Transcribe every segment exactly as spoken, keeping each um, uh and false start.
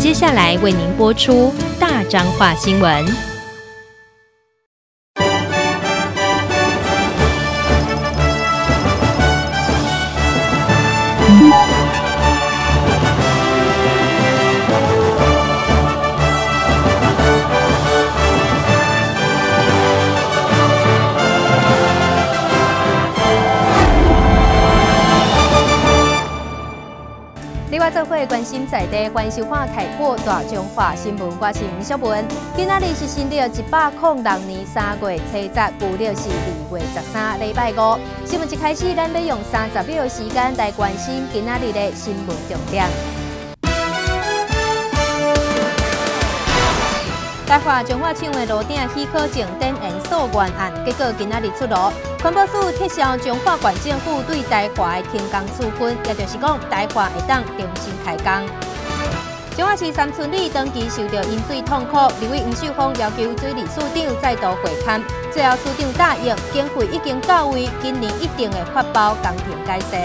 接下来为您播出大彰化新闻。 另外，做伙关心在地关心化开播大中华新闻，我是吴小文。今仔日是新历一百零六年三月七日，旧历是二月十三，礼拜五。新闻一开始，咱要用三十秒的时间来关心今仔日的新闻重点。台华彰化厂的路顶许可证点烟溯源案，结果今仔日出炉。环保署撤销彰化县政府对台华的停工处分，也就是讲台华会当重新开工。彰化市三村里长期受到饮水痛苦，立委吴秀芳要求水利署长再度会勘，最后署长答应，经费已经到位，今年一定会发包工程改善。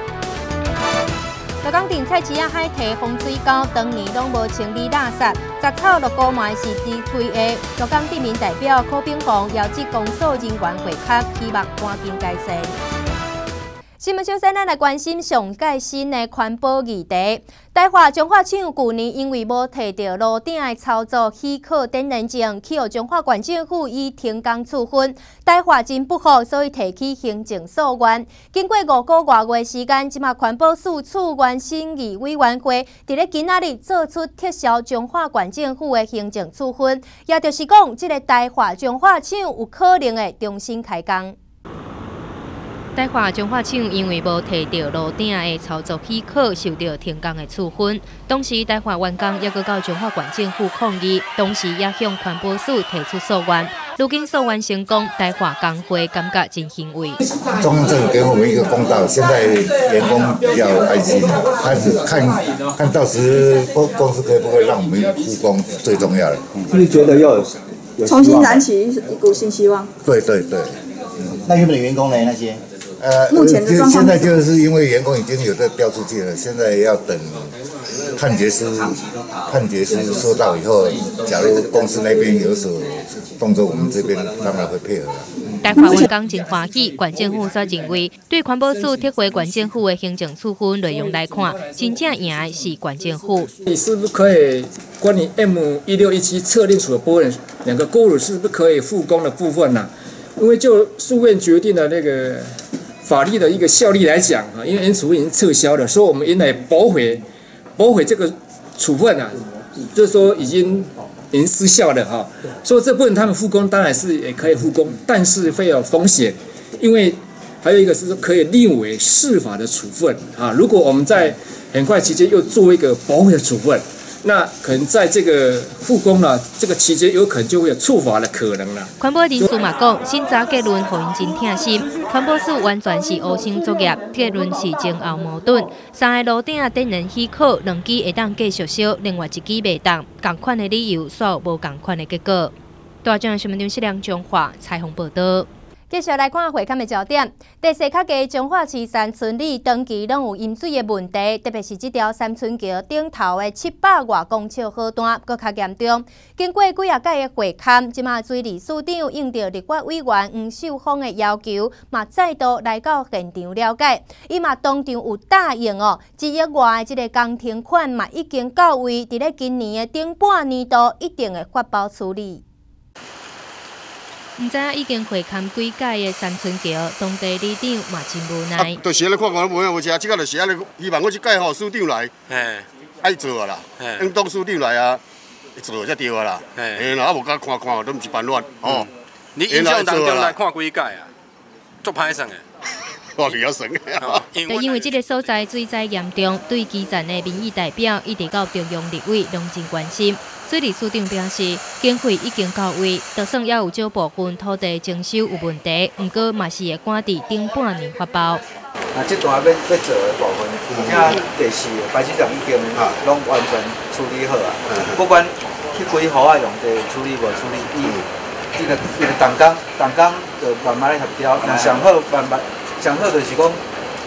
鹿港镇菜市仔海堤风水沟当年拢无清理垃圾，杂草落高嘛是低推的。鹿港镇民代表柯炳宏邀请公所人员会勘，希望赶紧改善。新闻首先，咱来关心上届新的环保议题。台华彰化厂去年因为无摕到路顶的操作许可点燃证，去予彰化县政府以停工处分。台华真不服，所以提起行政诉愿。经过五个多月时间，即马环保署处原审议委员会伫咧今仔日做出撤销彰化县政府的行政处分，也就是讲，即个台华彰化厂有可能会重新开工。 台华彰化厂因为无摕到路顶的操作许可，受到停工的处分。当时台华员工也搁到彰化县政府抗议，同时也向环保署提出诉愿。如今诉愿成功，台华工会感觉真欣慰。 中央政府给我们一个公道，现在员工比较开心，开始看看到时公公司可不可以让我们复工最重要的。 你觉得要有重新燃起一股新希望？ 对对对。 那原本的员工呢？那些？ 呃， 目前的状况现在就是因为员工已经有在调出去了，现在要等判决书，判决书收到以后，假如公司那边有所动作，我们这边当然会配合了。 台华员工真欢喜，县政府则认为，对环保署撤回县政府的行政处分内容来看，真正赢的是县政府。 你是不是可以关于 M 一六一七测定处的部分，两个锅炉是不是可以复工的部分呢、啊？因为就诉愿决定的那个。法律的一个效力来讲啊，因为原处分已经撤销了，所以我们应来驳回驳回这个处分啊，就是说已经已经失效了哈。所以这部分他们复工当然是也可以复工，但是会有风险，因为还有一个是可以列为释法的处分啊。如果我们在很快期间又做一个驳回的处分，那可能在这个复工了这个期间，有可能就会有处罚的可能了。 环保人士嘛讲，审查结论互因真痛心，环保署完全是无心作业，结论是前后矛盾。三个路顶点燃许可，两支会当继续烧，另外一支袂当，同款的理由，所有无同款的结果。大众新闻中是梁中华采访报道。 继续来看会勘的焦点，第四卡街彰化市三村里长期拢有饮水的问题，特别是这条三村桥顶头的七百外公尺河段，搁较严重。经过几啊届的会勘，即马水利署长应着立法委员吴秀芳的要求，嘛再度来到现场了解。伊嘛当场有答应哦，一亿外的这个工程款嘛已经到位，伫咧今年的顶半年度一定会发包处理。 唔知影已经会勘几届的三村桥，当地里长嘛真无奈。 啊，就写了看看无影无车，即个就写了，希望我即届吼署长来，嘿，爱做啊啦，应当署长来啊，做才对啊啦。嘿，然后无甲看看，都毋是办法哦。 你印象当中来看几届啊？足歹算的。 我比较神啊！ 就因为这个所在水灾严重，对基层的民意代表一直到中央立委拢真关心。水利署长表示，经费已经到位，就算也有少部分土地征收有问题，不过嘛是会赶伫顶半年发包。 啊，这段要要做的部分，而且第四个白纸上已经拢完全处理好啊。不管去几户啊用地处理无处理，伊这个这个动工动工就慢慢来协调，上好慢慢上好就是讲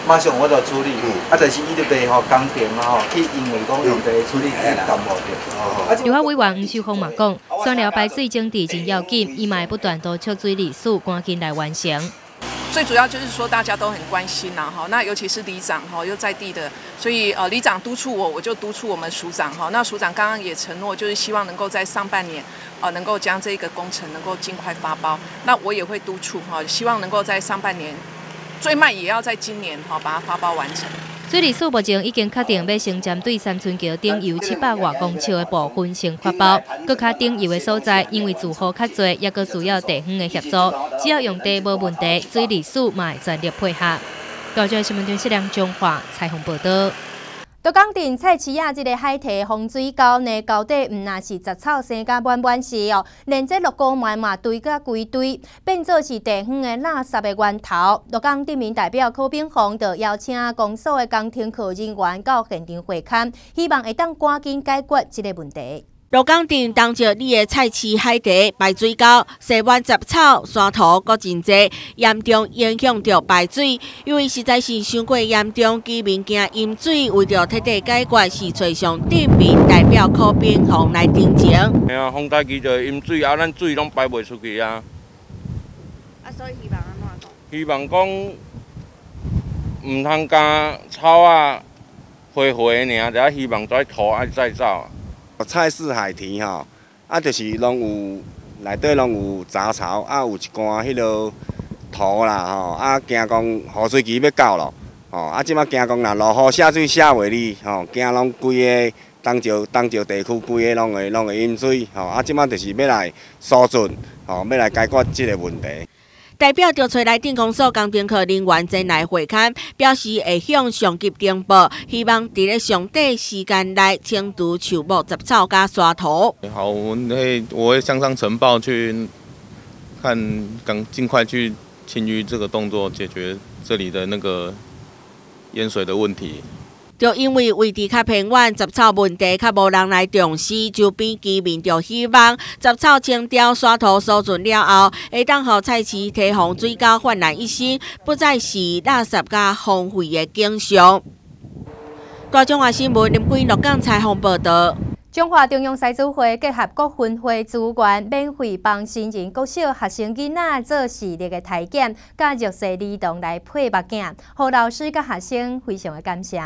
马上我就处理，啊，但是伊就袂吼工程啊吼，去因为讲用地处理去耽误着。 立法委员吴秀芳嘛讲，选了排水整治真要紧，伊嘛会不断督促水利署赶紧来完成。 最主要就是说大家都很关心呐，哈，那尤其是里长哈，又在地的，所以呃，里长督促我，我就督促我们署长哈。那署长刚刚也承诺，就是希望能够在上半年，呃，能够将这个工程能够尽快发包。那我也会督促哈，希望能够在上半年，最慢也要在今年哈把它发包完成。 水利署目前已经确定要先针对三春桥顶游七百外公尺的部分先发包，搁较顶游的所在，因为住户较多，也搁需要地方的协助，只要用地无问题，水利署嘛会全力配合。大家新闻电视梁中华采访报道。 都讲定菜市仔这个海堤风水沟呢，到底唔那是杂草生甲满满是哦，连这绿菇糜嘛堆甲规堆，变做是地方的垃圾的源头。都讲地民代表柯炳宏就邀请公所的工程科人员到现场会勘，希望会当赶紧解决这个问题。 鹿港镇当着你的菜市海堤排水沟，细满杂草、山土，搁真济，严重影响着排水。因为实在是伤过严重，居民惊饮水，为着彻底解决，是找上镇民代表柯炳宏来澄清。 嘿啊，风台期就饮水啊，咱水拢排袂出去啊。 啊，所以希望安怎讲？ 希望讲唔通加草啊、花花尔，就希望再土爱再走。 菜市海堤吼，啊，就是拢有内底拢有杂草，啊，有一寡迄落土啦吼，啊，惊讲雨水期要到咯，吼，啊，即摆惊讲若落雨下水下袂哩，吼，惊拢规个东石东石地区规个拢会拢会淹水，吼，啊，即摆就是要来疏浚，吼，要来解决即个问题。 代表着找来镇公所工程科人员前来会勘，表示会向上级呈报，希望伫咧上短时间内清除树木、杂草加沙土。 好，我们会我会向上呈报去看，赶尽快去清淤这个动作，解决这里的那个淹水的问题。 就因为位置较偏远，杂草问题较无人来重视，周边居民就希望杂草清掉、沙土疏浚了后，会当互菜市堤防水沟焕然一新，不再是垃圾甲荒废的景象。大中华新闻林贵鹿港采访报道。 中华中央师资会结合各分会资源，免费帮新人国小学生囡仔做视力的体检，甲弱势儿童来配目镜，互老师甲学生非常的感谢。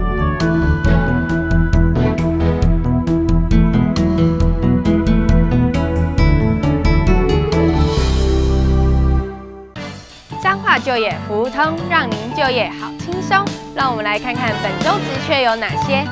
彰化就业服务通，让您就业好轻松。让我们来看看本周职缺有哪些。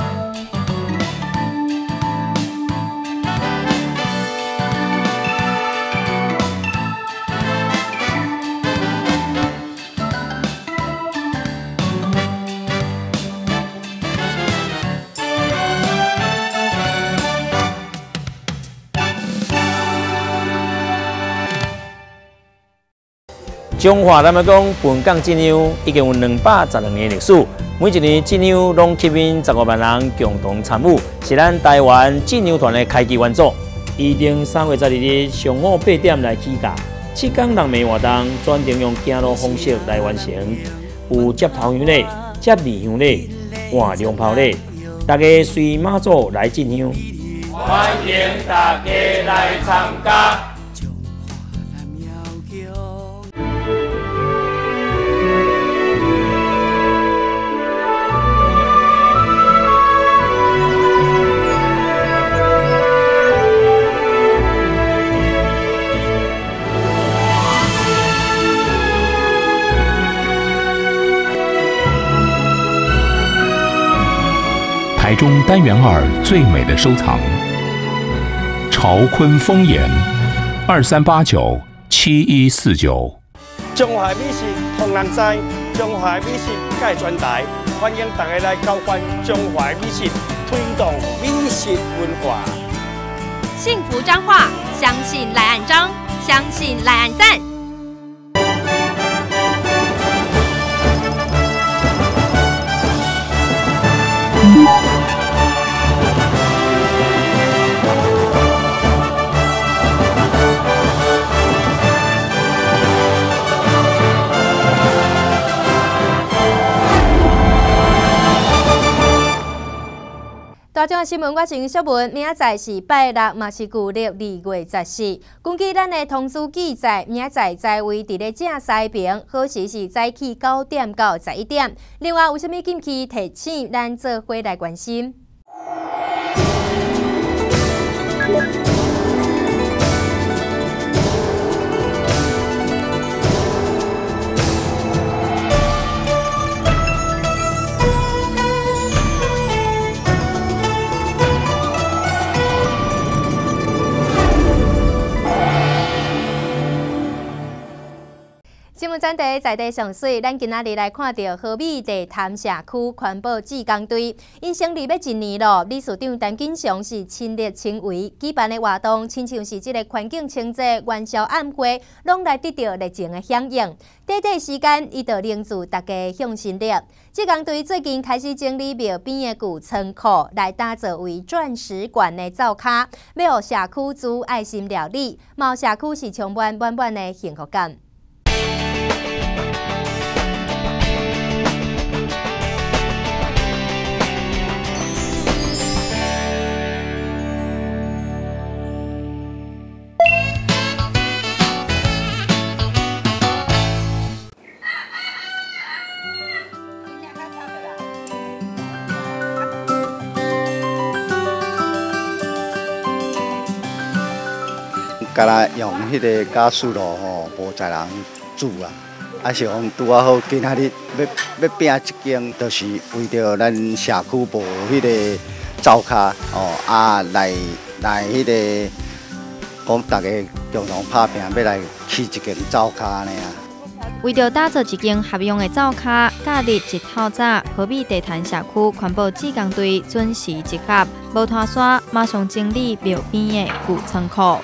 中华南门宫本港进香已经有两百十二年历史，每一年进香拢吸引十五万人共同参与，是咱台湾进香团的开机元祖。预定三月十二日上午八点来起驾，七天六暝活动，专程用行路方式来完成，有接头香礼、接二香礼、换龙袍礼，大家随妈祖来进香。 欢迎大家来参加。 台中单元二最美的收藏，朝坤丰颜，二三八九七一四九。 中华美食通人知，中华美食介传台，欢迎大家来交换中华美食，推动美食文化。 幸福彰化，相信赖岸彰，相信赖岸赞。 大众新闻，我是小文。明仔载是拜六，嘛是旧历二月十四。根据咱的通知记载，明仔载在位伫咧正西边，好时是早起九点到十一点。另外，有啥物禁忌提醒，咱做伙来关心。新闻专题在地上水，咱今仔日来看到河美地潭社区环保志工队，因成立要一年咯。理事长陈景祥是亲力亲为，举办的活动，亲像是这个环境清洁、元宵晚会，拢来得到热情的响应。短短时间，伊就凝聚大家向心力。志工队最近开始整理庙边的旧仓库，来打造为钻石馆的灶卡，要社区做爱心料理，嘛社区是充满满满的幸福感。 甲咱用迄个加速炉吼，无在人煮啊，啊是讲拄啊好，今仔日要要拼一间，就是为着咱社区无迄个灶卡哦，啊来来迄个讲大家共同拍拼，要来起一间灶卡呢啊。 为着打造一间合用的灶卡，假日一透早，河美地潭社区环保志工队准时集合，无拖山，马上整理庙边的旧仓库。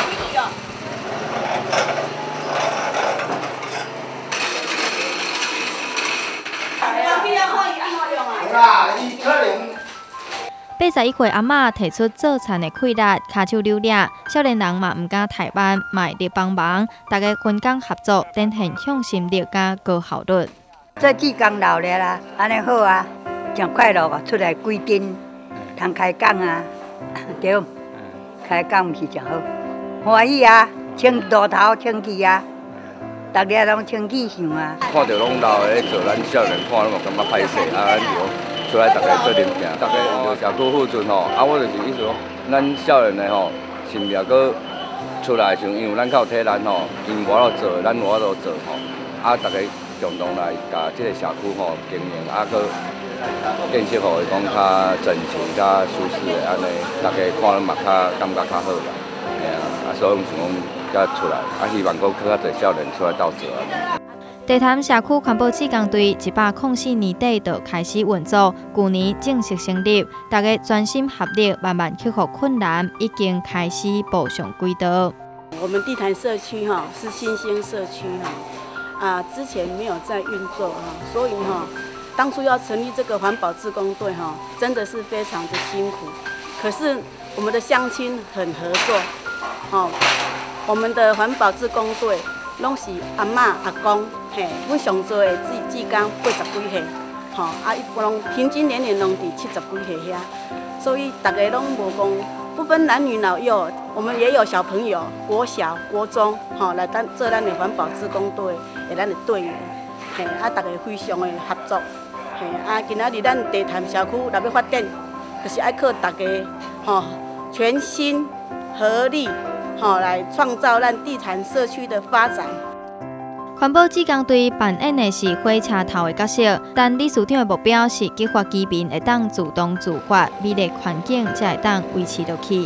八十一岁阿嬷提出做田的气力，骹手溜俩，少年人嘛唔敢怠慢，嘛会帮忙，大家分工合作，展现向心力甲高效率。 做志工老了啦，安尼好啊，真快乐啊！出来几天，通开工啊，对，开工毋是真好，欢喜啊，清路头清气啊。大家拢清气象啊！ 看到拢老的做，咱少年看拢嘛感觉歹势啊！咱就出来大家做认定，大家就社区附近吼，啊，我就是意思讲，咱少年的吼，心力搁出来时，因为咱较有体力吼，因我都做，咱我都做吼，啊，大家共同来甲即个社区吼经营，啊，搁建设互伊讲较整齐、较舒适的安尼，大家看了嘛较感觉较好啦，嘿啊，啊，所以想讲。出来，啊，希望讲较侪少年出来斗做啊。 地潭社区环保志工队一百零四年底就开始运作，去年正式成立，大家专心合力，慢慢克服困难，已经开始步上轨道。 我们地潭社区哈是新兴社区哈，啊，之前没有在运作哈，所以哈，当初要成立这个环保志工队哈，真的是非常的辛苦。可是我们的乡亲很合作，哦。我们的环保志工队拢是阿嬷阿公，嘿，阮上做的志志工八十几岁，吼，啊，一拢平均年龄拢伫七十几岁遐，所以大家拢无讲不分男女老幼，我们也有小朋友，国小、国中，吼，来当做咱的环保志工队的咱的队员，嘿，啊，大家非常的合作，嘿，啊，今仔日咱地潭社区若要发展，就是爱靠大家，吼，全心合力。好，来创造咱地潭社区的发展。 环保志工队扮演的是火车头的角色，但理事长的目标是激发居民会当自动自发，美丽环境才会当维持落去。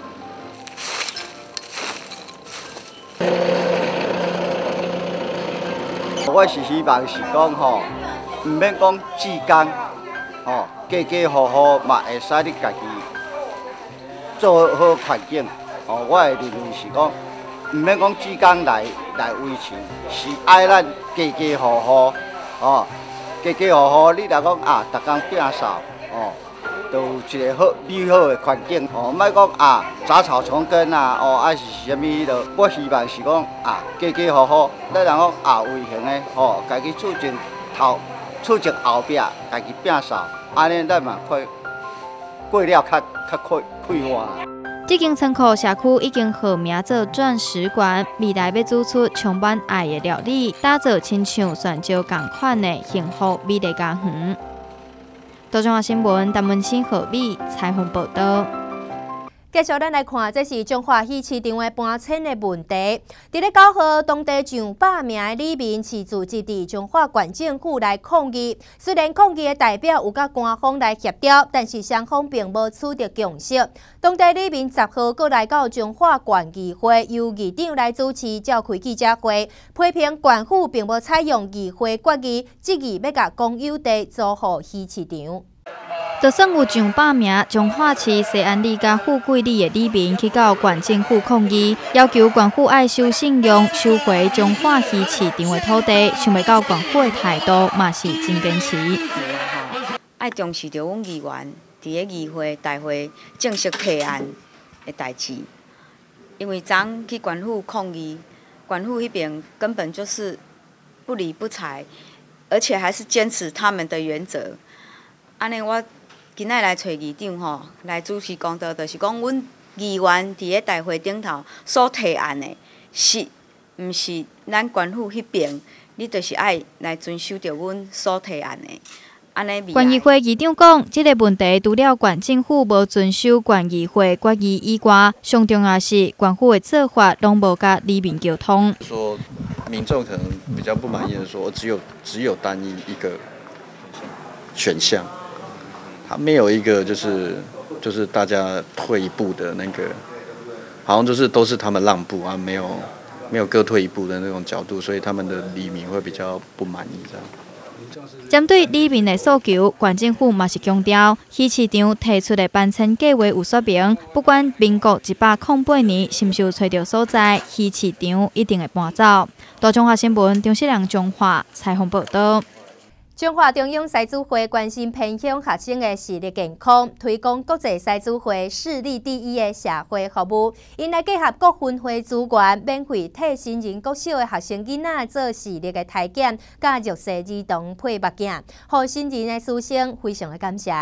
我是希望是讲吼，唔免讲志工，吼，家家户户嘛会使你家己做好环境。哦，我会认为是讲，唔免讲志工来来维持，是爱咱家家户户，哦，家家户户，你若讲啊，逐工摒扫，哦，就有一个好美好的环境，哦，莫讲啊杂草丛根啊，哦，还是啥物迄落，我希望是讲啊，家家户户，咱人讲啊，卫生的，哦，家己厝前头、厝前后壁，家己摒扫，安尼咱嘛可过了较较快快活。 这间仓库社区已经号名做钻石馆，未来要煮出充满爱的料理，打造亲像泉州同款的幸福美丽家园。多中华新闻陈文清、何美采访报道。 继续，咱来看，这是中华戏市场的搬迁的问题。伫咧九号，当地上百名的里民是聚集伫中华县政府来抗议。虽然抗议的代表有甲官方来协调，但是双方并无取得共识。当地里民十号过来到中华县议会，由议长来主持召开记者会，批评县府并无采用议会决议，执意要甲公有地租予戏市场。就算有上百名中华市西安里甲富贵里的里民去到县政府抗议，要求县府爱守信用，收回中华戏市场的土地。想袂到县府的态度嘛是真坚持。 爱重视着阮议员伫个议会大会正式提案的代志，因为昨去县府抗议，县府迄边根本就是不理不睬，而且还是坚持他们的原则。安尼我。今仔来找议长吼，来主持公道，就是讲，阮议员伫个大会顶头所提案的，是毋是咱县府迄边，你就是爱来遵守着阮所提案的。安尼。 县议会议长讲，即、这个问题除了县政府无遵守县议会决议以外，上重要是县府的做法拢无甲里民沟通。 说民众可能比较不满意的说，只有只有单一一个选项。他没有一个就是就是大家退一步的那个，好像就是都是他们让步啊，没有没有各退一步的那种角度，所以他们的里民会比较不满意这样。 针对里民的诉求，县政府嘛是强调，戏市场提出的搬迁计划有说明，不管民国一百零八年是毋是有找到所在，戏市场一定会搬走。大中华新闻张世良中华采访报道。中华中央师资会关心偏乡学生的视力健康，推广国际师资会视力第一的社会服务。因来结合各分会资源，免费替新人国小的学生囡仔做视力的体检，甲弱视儿童配目镜，互新人的师生非常的感谢。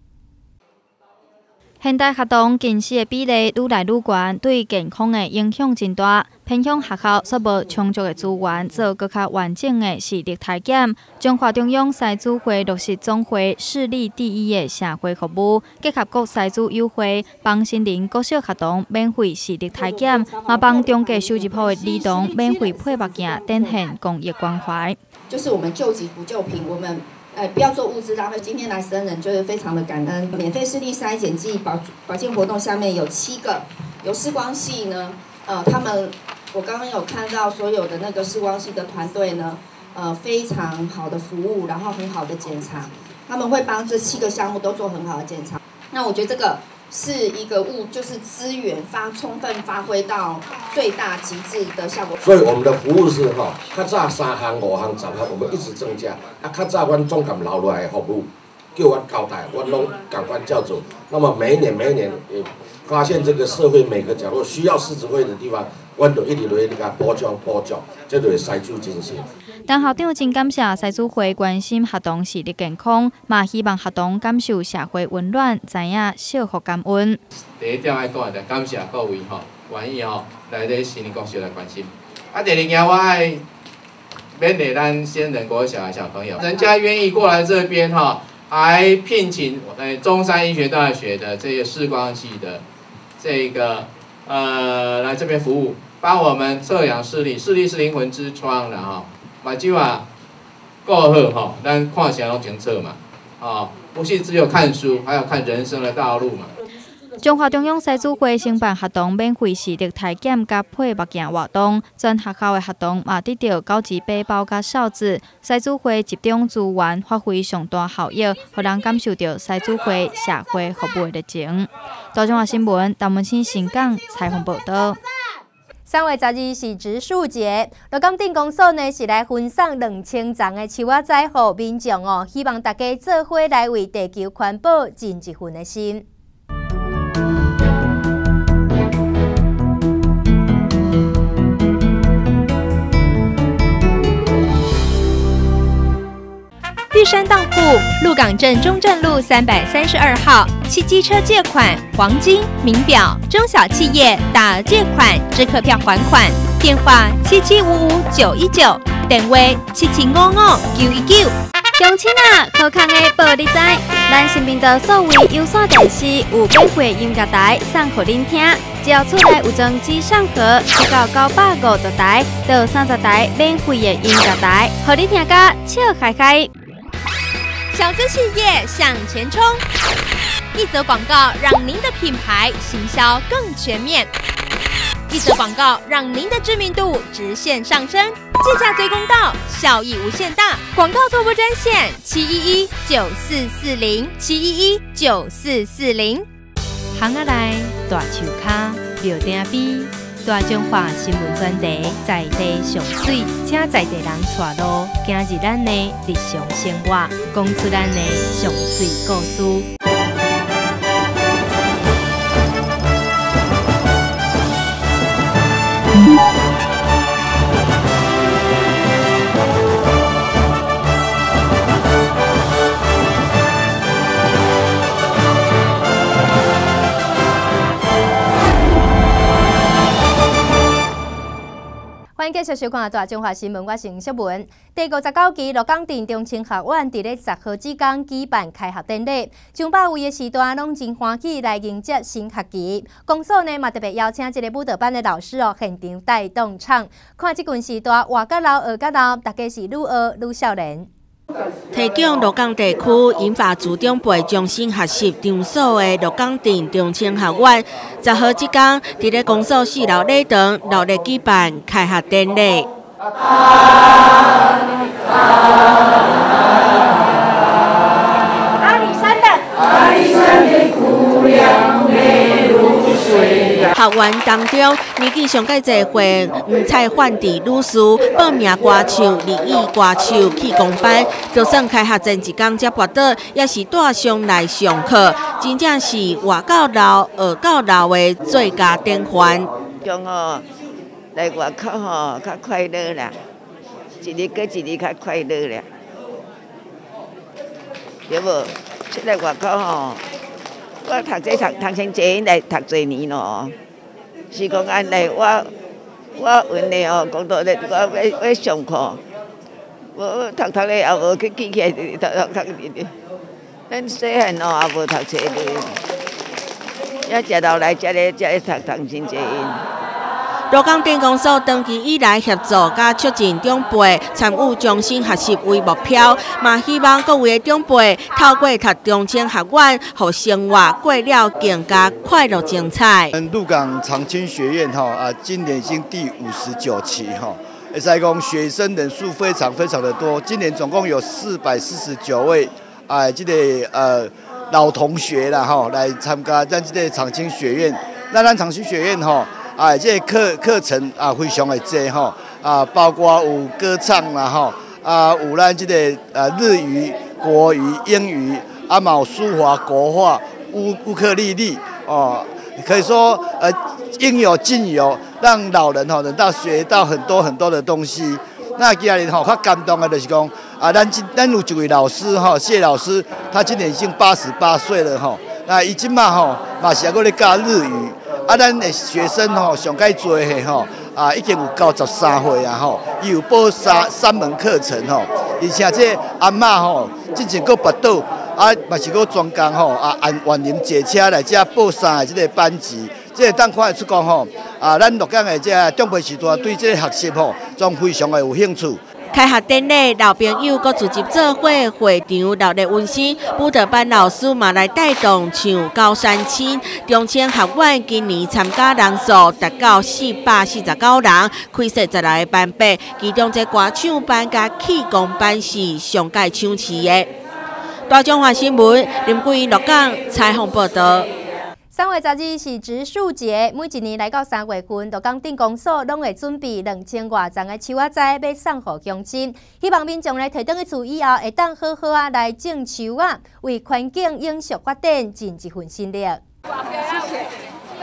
现代学童近视的比例愈来愈悬，对健康的影响真大。偏乡学校所无充足的资源，做更较完整的视力体检。中华中央师资会落实总会视力第一的社会服务，结合各师资优惠，帮新人国小学童免费视力体检，嘛帮中价收入户的儿童免费配目镜，展现公益关怀。 就是我们救急不救贫，我们。呃，不要做物资浪费。今天来生人就是非常的感恩。免费视力筛检暨保保健活动下面有七个，有视光系呢，呃，他们我刚刚有看到所有的那个视光系的团队呢，呃，非常好的服务，然后很好的检查，他们会帮这七个项目都做很好的检查。那我觉得这个是一个物，就是资源发充分发挥到最大极致的效果。 所以我们的服务是哈，较早三项、五项、十项，我们一直增加。啊，较早阮总监留落来的服务，叫阮交代，阮拢赶快叫走。那么每一年、每一年也发现这个社会每个角落需要狮子会的地方，阮就一直来那个补充补足，这就是师资精神。 陈校长真感谢师资会关心学童视力健康，嘛希望学童感受社会温暖，知影惜福感恩。 第一点爱讲的，感谢各位吼，愿意吼来咧新年国小来关心。啊，第二件我爱勉励咱先人国小的小朋友，人家愿意过来这边哈，还聘请呃中山医学大学的这些视光系的这个呃来这边服务，帮我们测量视力，视力是灵魂之窗的哈。目睭啊，够好吼，咱看起来拢清楚嘛，哦，不是只有看书，还要看人生的道路嘛。 中华中央师资会承办学童免费视力体检甲配目镜活动，全学校的学童嘛得到高级背包甲哨子。师资会集中资源，发挥上大效益，互人感受到师资会社会服务的热情。大中华新闻陈文清新港采访报道。三月十二是植树节，罗岗镇公所呢是来分送两千丛的树仔仔予民众哦，希望大家做伙来为地球环保尽一份的心。玉山当铺鹿港镇中正路三百三十二号， 汽机车借款、黄金、名表、中小企业大借款、支客票还款。电话七七五五九一九，电话七七五五九一九。 乡亲啊，好康的报你知，咱身边的所谓有线电视有免费音乐台送给恁听，只要厝内有装机上盒，一到九百五十台到三十台免费的音乐台，互你听个笑开开。 小资企业向前冲，一则广告让您的品牌行销更全面。一则广告让您的知名度直线上升，借价最公道，效益无限大。广告拓播专线七一一九四四零七一一九四四零。 巷仔内大树骹庙埕边，大中华新闻专题在地上水，请在地人带路，行入咱的日常生活，讲出咱的上水故事。 欢迎继续收看大中华新闻，我是吴淑文。第五十九期鹿港镇中清学院伫咧十号之间举办开学典礼，上百位的时段拢真欢喜来迎接新学期。公所呢嘛特别邀请这个舞蹈班的老师哦现场带动唱，看这群时段活甲老学甲老，大家是愈学愈少年。 提供鹿港地区银发族长辈终身学习场所的鹿港镇中清学院，十号即天伫咧公所四楼礼堂热烈举办开学典礼。 阿里山的阿里山的姑娘美如水。 学院当中，年纪上介侪岁黄彩焕地女士报名歌唱、礼仪歌手气功班，就算开学前一天才跋倒，也是带上来上课，真正是活到老、学到老的最佳典范。 讲吼，来外口吼较快乐啦，一日过一日较快乐啦，对无？出来外口吼，我读这读读成这来读几年咯。是讲安尼，我我阮的吼讲到咧，我要要上课，我读读咧也无去记起来，读读读读。咱细汉吼也无读册咧，也食到来才咧才咧读读真济。 鹿港镇公所长期以来协助甲促进长辈参与终身学习为目标，嘛希望各位长辈透过读中清学院，互生活过了更加快乐精彩。 鹿港长青学院哈啊，今年已经第五十九期哈，会使讲学生人数非常非常的多，今年总共有四百四十九位啊，这个呃老同学啦哈，来参加咱这个长青学院。那咱长青学院哈。啊，这个课课程啊非常的多吼，啊，包括有歌唱啦吼，啊，有咱这个呃日语、国语、英语，啊，嘛有书法、国画、乌乌克丽丽哦，可以说呃应有尽有，让老人吼能到学到很多很多的东西。那今日吼较感动的就是讲啊，咱咱有一位老师吼，谢老师，他今年已经八十八岁了吼，那伊即马吼嘛是还搁咧教日语。啊，咱的学生吼上介多的吼，啊已经有九十三岁啊吼，伊有报三三门课程吼，而且这阿嬷吼之前搁跋倒，啊嘛是搁专工吼啊按万宁坐车来遮报三个这个班级，这当看得出讲吼，啊咱鹿港的这长辈时代对这个学习吼，总非常的有兴趣。 开学典礼，老朋友搁组织做伙，会场热烈温馨。舞蹈班老师嘛来带动唱《高山青》。中清学院今年参加人数达到四百四十九人，开设十来个班别，其中这歌唱班甲气功班是上届抢市的。大中华新闻林桂英鹿港采访报道。 三月十日是植树节，每一年来到三月份，鹿港镇公所拢会准备两千外丛的树仔栽要送予乡亲，希望民众来提倒去厝以后，会当好好啊来种树仔，为环境永续发展尽一份心力。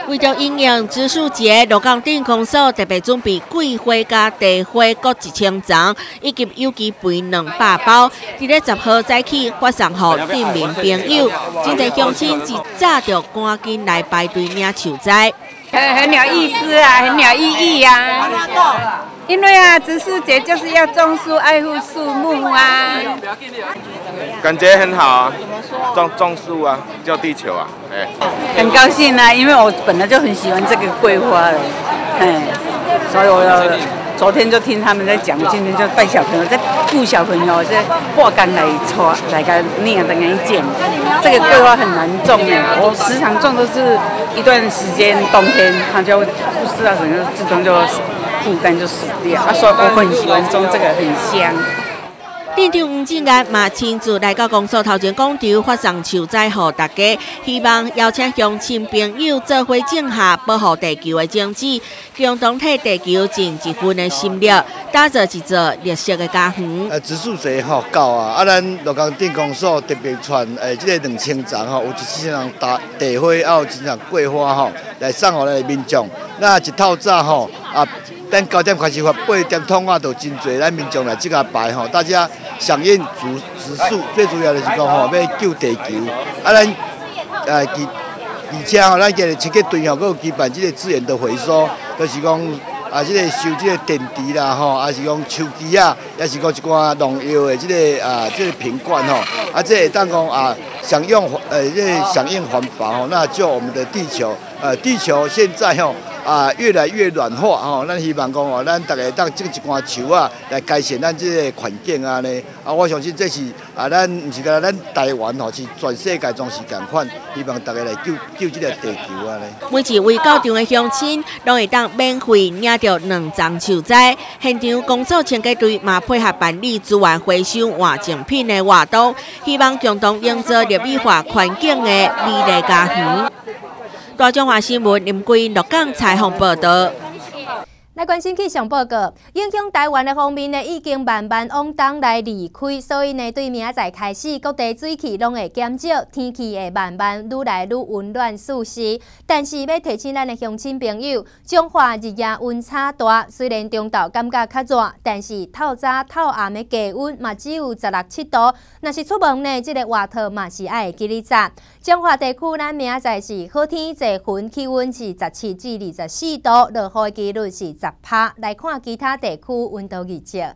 为着应应植树节，鹿港镇公所特别准备桂花加茶花各一千丛，以及有机肥两百包，伫咧十号早起发送给镇民朋友。真侪乡亲一早就赶紧来排队领树栽。 很很有意思啊，很有意义啊。因为啊，植树节就是要种树、爱护树木啊。 感觉很好啊，种种树啊，救地球啊，哎。 很高兴啊，因为我本来就很喜欢这个桂花了，哎，所以我昨天就听他们在讲，今天就带小朋友在顾小朋友，在挂竿来戳来个念的那一件。这个桂花很难种哎，我时常种都是一段时间，冬天它就不知道怎么自动就枯干就死掉。啊，所以我很喜欢种这个，很香。 镇长吴志源嘛亲自来到公所头前广场发送树栽给大家，希望邀请乡亲朋友做伙种下保护地球的种子，共同替地球尽一份的心力，打造一座绿色的家园。 呃，植树节吼到啊，啊，咱鹿港镇公所特别传诶，即、这个两千丛吼，有一千丛茶茶花，还有一千丛桂花吼，来送互咱的民众。那一透早吼啊。等九点开始发，八点通啊，就真侪咱民众来即个排吼，大家响应植植树，最主要的是讲吼，要救地球。啊，咱呃，而而且吼，咱今日七个队吼，佮有举办即个资源的回收，就是讲啊，即个收即个电池啦吼，啊是讲手机啊，也是讲一寡农药的即个啊，即个瓶罐吼，啊，这会当讲啊，响应呃，这响应环保吼，那救我们的地球。呃，地球现在吼。啊，越来越软化吼，咱希望讲吼，咱大家当种一寡树啊，来改善咱这个环境啊呢。啊，我相信这是啊，咱唔是讲咱台湾吼，是全世界总是共款，希望大家来救救这个地球啊呢。 每一位到场的乡亲，拢会当免费领到两丛树栽。现场工作清洁队嘛配合办理资源回收换赠品的活动，希望共同营造绿美化环境的美丽家园。大中华新闻林桂鹿港采访报道。 来关心气象报告，影响台湾的方面呢，已经慢慢往东来离开，所以呢，对明仔载开始，各地水气拢会减少，天气会慢慢愈来愈温暖舒适。但是要提醒咱的乡亲朋友，中华日夜温差大，虽然中昼感觉较热，但是透早透暗的低温嘛只有十六七度。若是出门呢，这个外套嘛是爱记哩扎。中华地区咱明仔载是好天侪云，气温是十七至二十四度，落雨几率是十趴。来看其他地区温度预测。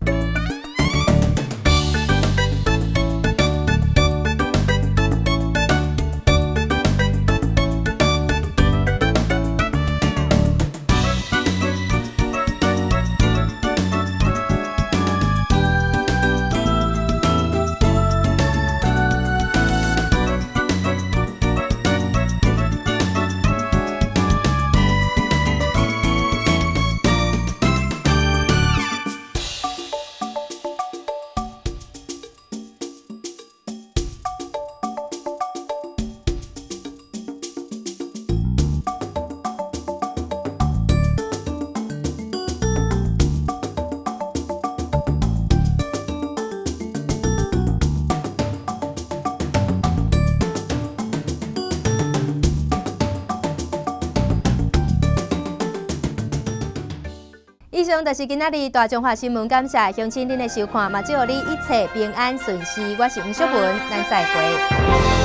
以上就是今仔日大中华新闻，感谢乡亲恁的收看，嘛祝你一切平安顺遂。我是吴淑文，咱再会。